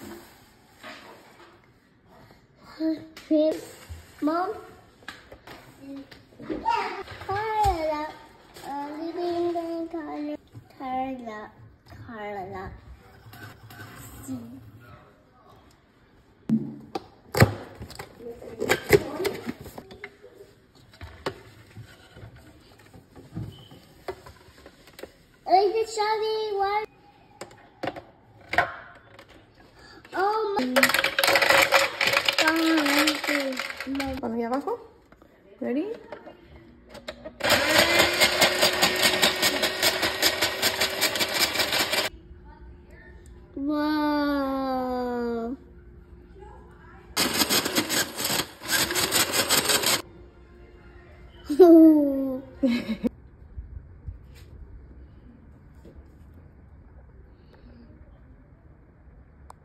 Mom. Carla. Living Carla. Carla. See. Like the chubby one. Oh my. Mano ahí abajo. Ready? Wow.